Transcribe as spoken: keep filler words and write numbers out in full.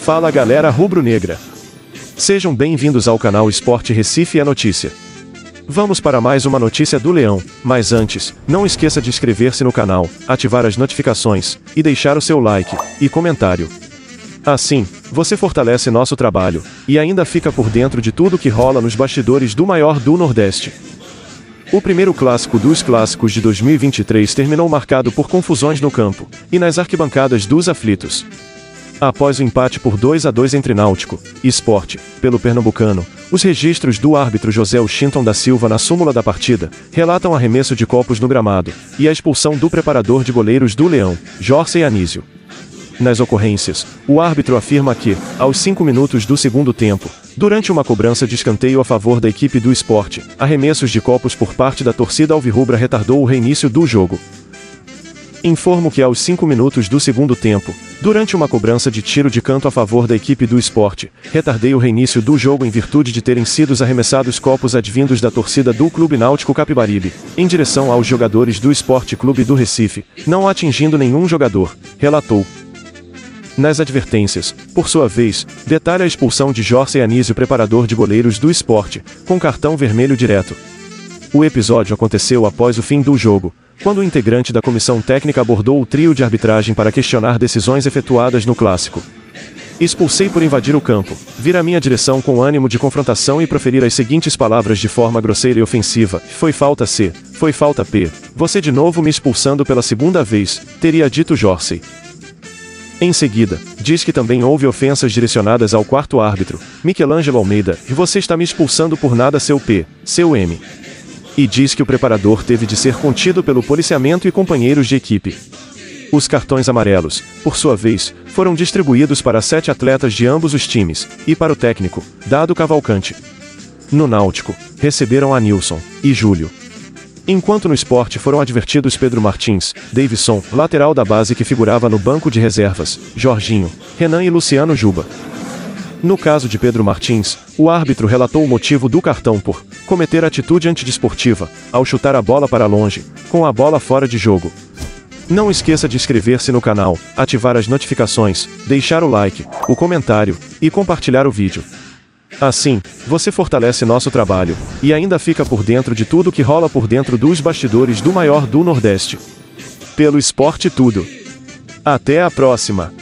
Fala galera rubro-negra! Sejam bem-vindos ao canal Esporte Recife é Notícia. Vamos para mais uma notícia do Leão, mas antes, não esqueça de inscrever-se no canal, ativar as notificações, e deixar o seu like e comentário. Assim, você fortalece nosso trabalho, e ainda fica por dentro de tudo que rola nos bastidores do maior do Nordeste. O primeiro clássico dos clássicos de dois mil e vinte e três terminou marcado por confusões no campo e nas arquibancadas dos aflitos. Após o empate por dois a dois entre Náutico e Sport, pelo pernambucano, os registros do árbitro José Washington da Silva na súmula da partida relatam arremesso de copos no gramado e a expulsão do preparador de goleiros do Leão, Jorcey Anísio. Nas ocorrências, o árbitro afirma que, aos cinco minutos do segundo tempo, durante uma cobrança de escanteio a favor da equipe do Sport, arremessos de copos por parte da torcida alvirrubra retardou o reinício do jogo. Informo que aos cinco minutos do segundo tempo, durante uma cobrança de tiro de canto a favor da equipe do Sport, retardei o reinício do jogo em virtude de terem sido arremessados copos advindos da torcida do Clube Náutico Capibaribe, em direção aos jogadores do Sport Clube do Recife, não atingindo nenhum jogador, relatou. Nas advertências, por sua vez, detalha a expulsão de Jorcey Anísio, preparador de goleiros do Sport, com cartão vermelho direto. O episódio aconteceu após o fim do jogo, quando o integrante da comissão técnica abordou o trio de arbitragem para questionar decisões efetuadas no clássico. Expulsei por invadir o campo, vir à minha direção com ânimo de confrontação e proferir as seguintes palavras de forma grosseira e ofensiva: foi falta C, foi falta P, você de novo me expulsando pela segunda vez, teria dito Jorcey. Em seguida, diz que também houve ofensas direcionadas ao quarto árbitro, Michelangelo Almeida, e você está me expulsando por nada seu P, seu M. E diz que o preparador teve de ser contido pelo policiamento e companheiros de equipe. Os cartões amarelos, por sua vez, foram distribuídos para sete atletas de ambos os times, e para o técnico, Dado Cavalcante. No Náutico, receberam Anilson e Júlio. Enquanto no Sport foram advertidos Pedro Martins, Davidson, lateral da base que figurava no banco de reservas, Jorginho, Renan e Luciano Juba. No caso de Pedro Martins, o árbitro relatou o motivo do cartão por cometer atitude antidesportiva, ao chutar a bola para longe, com a bola fora de jogo. Não esqueça de inscrever-se no canal, ativar as notificações, deixar o like, o comentário, e compartilhar o vídeo. Assim, você fortalece nosso trabalho, e ainda fica por dentro de tudo que rola por dentro dos bastidores do maior do Nordeste. Pelo Esporte Tudo. Até a próxima!